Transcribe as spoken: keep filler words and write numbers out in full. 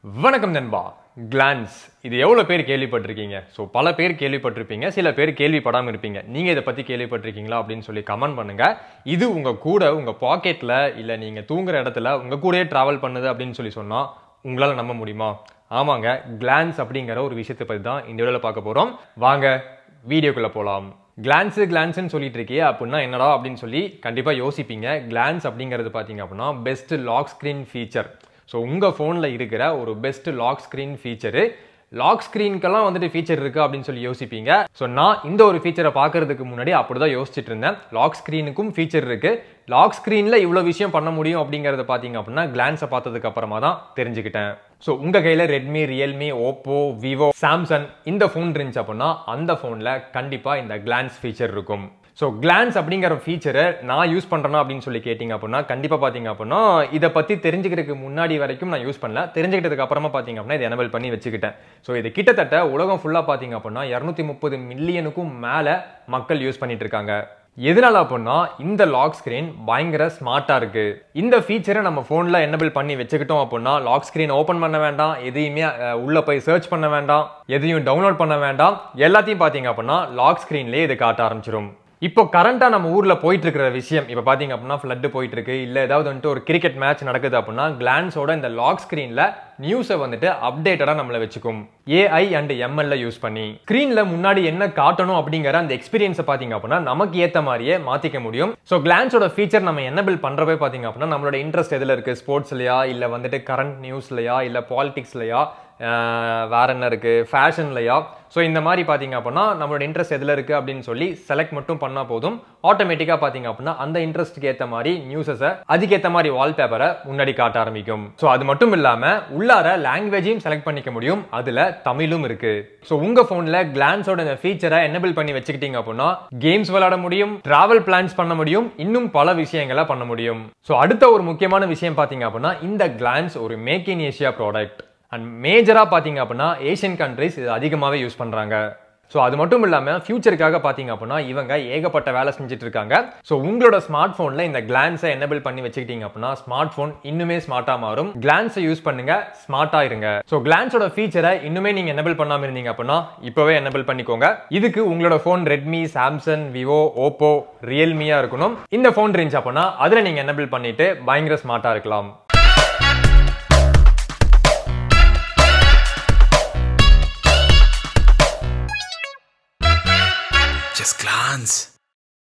வணக்கம் நண்பா. கிளான்ஸ் இது எவ்வளோ பேர் கேள்விப்பட்டிருக்கீங்க? ஸோ பல பேர் கேள்விப்பட்டிருப்பீங்க, சில பேர் கேள்விப்படாமல் இருப்பீங்க. நீங்கள் இதை பற்றி கேள்விப்பட்டிருக்கீங்களா அப்படின்னு சொல்லி கமெண்ட் பண்ணுங்கள். இது உங்கள் கூட உங்கள் பாக்கெட்டில் இல்லை நீங்கள் தூங்குற இடத்துல உங்கள் கூடயே ட்ராவல் பண்ணுது அப்படின்னு சொல்லி சொன்னால் உங்களால் நம்ப முடியுமா? ஆமாங்க, கிளான்ஸ் அப்படிங்கிற ஒரு விஷயத்தை பற்றி தான் இந்த வீடியோவில் பார்க்க போகிறோம். வாங்க வீடியோக்குள்ளே போகலாம். கிளான்ஸு கிளான்ஸுன்னு சொல்லிட்டு இருக்கியே அப்படின்னா என்னடா அப்படின்னு சொல்லி கண்டிப்பாக யோசிப்பீங்க. கிளான்ஸ் அப்படிங்கிறது பார்த்தீங்க அப்படின்னா best lock screen feature. So உங்கள் ஃபோனில் இருக்கிற ஒரு best lock screen feature. Lock ஸ்க்ரீனுக்கெல்லாம் வந்துட்டு ஃபீச்சர் இருக்குது அப்படின்னு சொல்லி யோசிப்பீங்க. ஸோ நான் இந்த ஒரு ஃபீச்சரை பார்க்கறதுக்கு முன்னாடி அப்படி தான் யோசிச்சுட்டு இருந்தேன். லாக் ஸ்க்ரீனுக்கும் ஃபீச்சர் இருக்குது, லாக் ஸ்க்ரீனில் இவ்வளோ விஷயம் பண்ண முடியும் அப்படிங்கிறத பார்த்தீங்க அப்படின்னா கிளான்ஸை பார்த்ததுக்கு அப்புறமா தான் தெரிஞ்சுக்கிட்டேன். ஸோ உங்கள் கையில் Redmi, Realme, Oppo, Vivo, Samsung இந்த ஃபோன் இருந்துச்சு அப்படின்னா அந்த ஃபோனில் கண்டிப்பாக இந்த கிளான்ஸ் ஃபீச்சர் இருக்கும். ஸோ கிளான்ஸ் அப்படிங்கிற ஃபீச்சரை நான் யூஸ் பண்ணுறேன்னா அப்படின்னு சொல்லி கேட்டிங்க அப்படின்னா கண்டிப்பாக பார்த்தீங்க அப்படின்னா இதை பற்றி தெரிஞ்சுக்கிறதுக்கு முன்னாடி வரைக்கும் நான் யூஸ் பண்ணல. தெரிஞ்சுக்கிட்டதுக்கு அப்புறமா பார்த்தீங்க அப்படின்னா இதை எனபிள் பண்ணி வச்சுக்கிட்டேன். ஸோ இது கிட்டத்தட்ட உலகம் ஃபுல்லாக பார்த்தீங்க அப்படின்னா இரநூத்தி முப்பது மில்லியனுக்கும் மேலே மக்கள் யூஸ் பண்ணிட்டு இருக்காங்க. எதனால அப்படின்னா இந்த லாக் ஸ்க்ரீன் பயங்கர ஸ்மார்ட்டாக இருக்குது. இந்த ஃபீச்சரை நம்ம ஃபோனில் எனபிள் பண்ணி வச்சுக்கிட்டோம் அப்படின்னா லாக் ஸ்க்ரீன் ஓப்பன் பண்ண வேண்டாம், எதையுமே உள்ளே போய் சர்ச் பண்ண வேண்டாம், எதையும் டவுன்லோட் பண்ண வேண்டாம். எல்லாத்தையும் பார்த்தீங்க அப்படின்னா லாக் ஸ்க்ரீன்லேயே இது காட்ட ஆரம்பிச்சிடும். இப்போ கரண்டாக நம்ம ஊரில் போயிட்டு இருக்கிற விஷயம் இப்போ பார்த்தீங்க அப்படின்னா ஃப்ளட்டு போயிட்டு இருக்கு, இல்லை ஏதாவது வந்துட்டு ஒரு கிரிக்கெட் மேட்ச் நடக்குது அப்படின்னா கிளான்ஸோட இந்த லாக் ஸ்க்ரீனில் நியூஸை வந்துட்டு அப்டேட்டடாக நம்மளை வச்சுக்கும். ஏஐ அண்ட் எம்எல்ல யூஸ் பண்ணி ஸ்க்ரீனில் முன்னாடி என்ன காட்டணும் அப்படிங்கிற அந்த எக்ஸ்பீரியன்ஸை பார்த்தீங்க அப்படின்னா நமக்கு ஏற்ற மாதிரியே மாற்றிக்க முடியும். ஸோ கிளான்ஸோட ஃபீச்சர் நம்ம எனபிள் பண்ணுறப்பே பார்த்தீங்க அப்படின்னா நம்மளோட இன்ட்ரெஸ்ட் எதில் இருக்குது, ஸ்போர்ட்ஸ்லையா இல்லை வந்துட்டு கரண்ட் நியூஸ்லையா இல்லை பாலிடிக்ஸ்லையா வேற என்ன இருக்குது, ஃபேஷன்லையா. ஸோ இந்த மாதிரி பார்த்தீங்க அப்படின்னா நம்மளோட இன்ட்ரெஸ்ட் எதில் இருக்குது அப்படின்னு சொல்லி செலக்ட் மட்டும் பண்ணால் போதும். ஆட்டோமேட்டிக்காக பார்த்தீங்க அப்படின்னா அந்த இன்ட்ரெஸ்ட்டுக்கு ஏற்ற மாதிரி நியூஸஸை அதுக்கேற்ற மாதிரி வால்பேப்பரை முன்னாடி காட்ட ஆரம்பிக்கும். ஸோ அது மட்டும் இல்லாமல் உள்ளார லாங்குவேஜையும் செலக்ட் பண்ணிக்க முடியும், அதில் தமிழும் இருக்குது. ஸோ உங்கள் ஃபோனில் கிளான்ஸோட இந்த ஃபீச்சரை எனபிள் பண்ணி வச்சுக்கிட்டீங்க அப்படின்னா கேம்ஸ் விளையாட முடியும், டிராவல் பிளான்ஸ் பண்ண முடியும், இன்னும் பல விஷயங்களை பண்ண முடியும். ஸோ அடுத்த ஒரு முக்கியமான விஷயம் பார்த்தீங்க அப்படின்னா இந்த கிளான்ஸ் ஒரு make in Asia product. And மேஜராக பார்த்தீங்க அப்படின்னா ஏஷியன் கண்ட்ரிஸ் இது அதிகமாகவே யூஸ் பண்ணுறாங்க. ஸோ அது மட்டும் இல்லாமல் ஃபியூச்சருக்காக பார்த்தீங்க அப்படின்னா இவங்க ஏகப்பட்ட வேலை செஞ்சுட்டு இருக்காங்க. ஸோ உங்களோட ஸ்மார்ட் ஃபோனில் இந்த கிளான்ஸை எனபிள் பண்ணி வச்சுக்கிட்டீங்க அப்படின்னா ஸ்மார்ட் ஃபோன் இன்னுமே ஸ்மார்ட்டாக மாறும். கிளான்ஸை யூஸ் பண்ணுங்க, ஸ்மார்ட்டாக இருங்க. ஸோ கிளான்ஸோட ஃபீச்சரை இன்னுமே நீங்கள் எனபிள் பண்ணாமல் இருந்தீங்க அப்படின்னா இப்போவே எனபிள் பண்ணிக்கோங்க. இதுக்கு உங்களோட phone Redmi, Samsung, Vivo, Oppo, ரியல்மியாக இருக்கணும். இந்த ஃபோன் இருந்துச்சு அப்படின்னா அதில் நீங்கள் எனபிள் பண்ணிட்டு பயங்கர ஸ்மார்ட்டாக இருக்கலாம். Just glance.